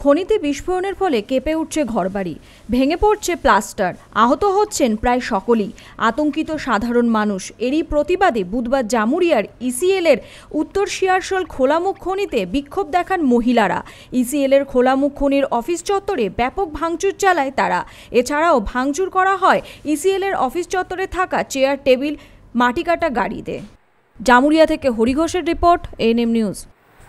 খনিতে বিস্ফোরণের ফলে কেঁপে উঠছে ঘরবাড়ি, ভেঙে পড়ছে প্লাস্টার, আহত হচ্ছেন প্রায় সকলেই। আতঙ্কিত সাধারণ মানুষ। এরই প্রতিবাদে বুধবার জামুরিয়ার ইসিএলের উত্তর শিয়ারশোল খোলামুখ খনিতে বিক্ষোভ দেখান মহিলারা। ইসিএলের খোলামুখ খনির অফিস চত্বরে ব্যাপক ভাঙচুর চালায় তারা। এছাড়াও ভাঙচুর করা হয় ইসিএলের অফিস চত্বরে থাকা চেয়ার, টেবিল, মাটি কাটা গাড়িতে। জামুরিয়া থেকে হরি ঘোষের রিপোর্ট, এএনএম নিউজ।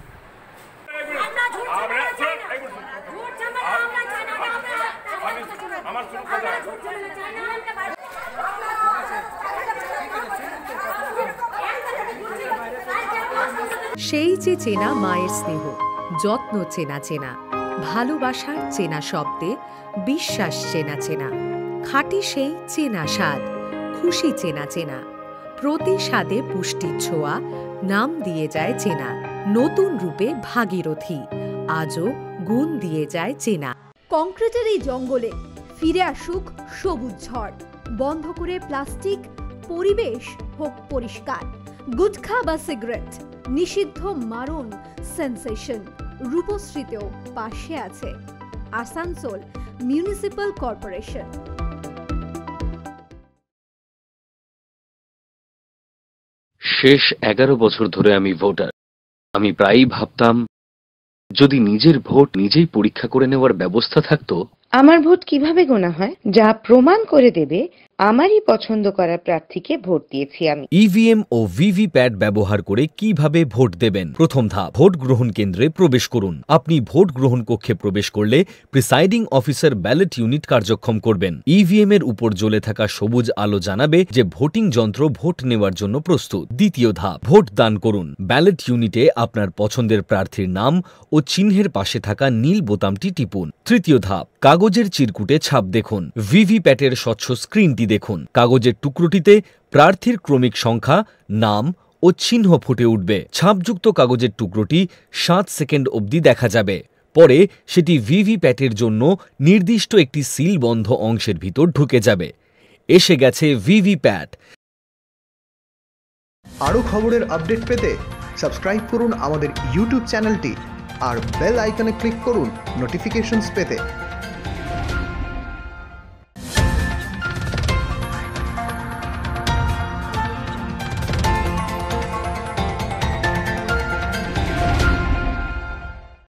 সেই যে চেনা মায়ের স্নেহ, যত্ন চেনা চেনা, ভালোবাসার চেনা শব্দে বিশ্বাস চেনা চেনা, খাঁটি সেই চেনা স্বাদ, খুশি চেনা চেনা, প্রতি স্বাদে পুষ্টির ছোঁয়া, নাম দিয়ে যায় চেনা, নতুন রূপে ভাগীরথী, আজও গুণ দিয়ে যায় চেনা। কংক্রিটের এই জঙ্গলে ফিরে আসুক সবুজ ঝড়, বন্ধ করে প্লাস্টিক, পরিবেশ হোক পরিষ্কার। গুটখা বা সিগারেট নিষিদ্ধ, মারণ সেন্সেশন। রূপশ্রীতেও পাশে আছে আসানসোল মিউনিসিপ্যাল কর্পোরেশন। শেষ 11 বছর ধরে আমি ভোটার। আমি প্রায়ই ভাবতাম, যদি নিজের ভোট নিজেই পরীক্ষা করে নেওয়ার ব্যবস্থা থাকতো। আমার ভোট কিভাবে গোনা হয়, যা প্রমাণ করে দেবে আমারই পছন্দ করা প্রার্থীকে ভোট দিয়েছি আমি। ইভিএম ও ভিভিপ্যাট ব্যবহার করে কিভাবে ভোট দেবেন। প্রথম ধাপ, ভোট গ্রহণ কেন্দ্রে প্রবেশ করুন। আপনি ভোট গ্রহণ কক্ষে প্রবেশ করলে প্রিসাইডিং অফিসার ব্যালট ইউনিট কার্যক্ষম করবেন। ইভিএম এর উপর জ্বলে থাকা সবুজ আলো জানাবে যে ভোটিং যন্ত্র ভোট নেওয়ার জন্য প্রস্তুত। দ্বিতীয় ধাপ, ভোট দান করুন। ব্যালট ইউনিটে আপনার পছন্দের প্রার্থীর নাম ও চিহ্নের পাশে থাকা নীল বোতামটি টিপুন। তৃতীয় ধাপ, কাগজের চিরকুটে ছাপ দেখুন। ভিভিপ্যাটের স্বচ্ছ স্ক্রিনটি দেখুন। কাগজের টুকরোটিতে প্রার্থীর ক্রমিক সংখ্যা, নাম ও চিহ্ন ফুটে উঠবে। ছাপযুক্ত কাগজের টুকরোটি 7 সেকেন্ড অবধি দেখা যাবে। পরে সেটি ভিভিপ্যাটের জন্য নির্দিষ্ট একটি সিলবন্ধ অংশের ভিতর ঢুকে যাবে। এসে গেছে ভিভিপ্যাট। আরও খবরের আপডেট পেতে সাবস্ক্রাইব করুন আমাদের ইউটিউব চ্যানেলটি আর বেল আইকনে ক্লিক করুন নোটিফিকেশনস পেতে।